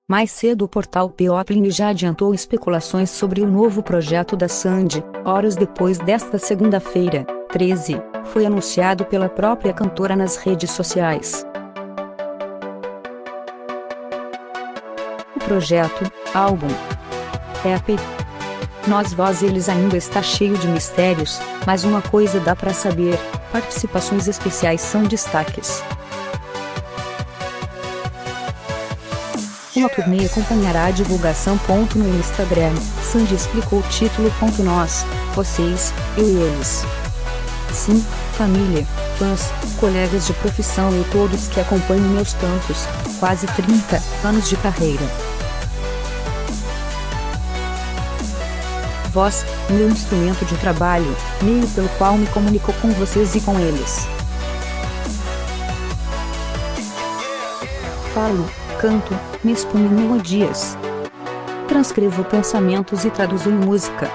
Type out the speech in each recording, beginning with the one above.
Mais cedo o portal People já adiantou especulações sobre o novo projeto da Sandy. Horas depois desta segunda-feira, 13, foi anunciado pela própria cantora nas redes sociais. O projeto, álbum EP Nós Voz Eles ainda está cheio de mistérios, mas uma coisa dá pra saber: participações especiais são destaques. Uma turnê acompanhará a divulgação. No Instagram, Sandy explicou o título. Nós, vocês, eu e eles. Sim, família, fãs, colegas de profissão e todos que acompanham meus tantos, quase 30 anos de carreira. Voz, meu instrumento de trabalho, meio pelo qual me comunico com vocês e com eles. Falo, canto, me exponho em melodias. Transcrevo pensamentos e traduzo em música.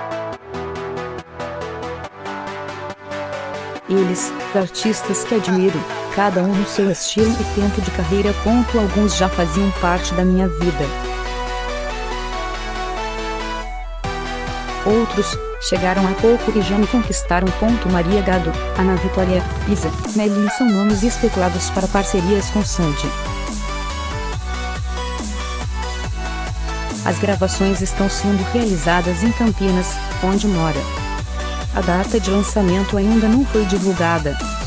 Eles, artistas que admiro, cada um no seu estilo e tempo de carreira. Alguns já faziam parte da minha vida. Outros chegaram há pouco e já me conquistaram. Maria Gado, Ana Vitória, Isa, Melly são nomes especulados para parcerias com Sandy. As gravações estão sendo realizadas em Campinas, onde mora. A data de lançamento ainda não foi divulgada.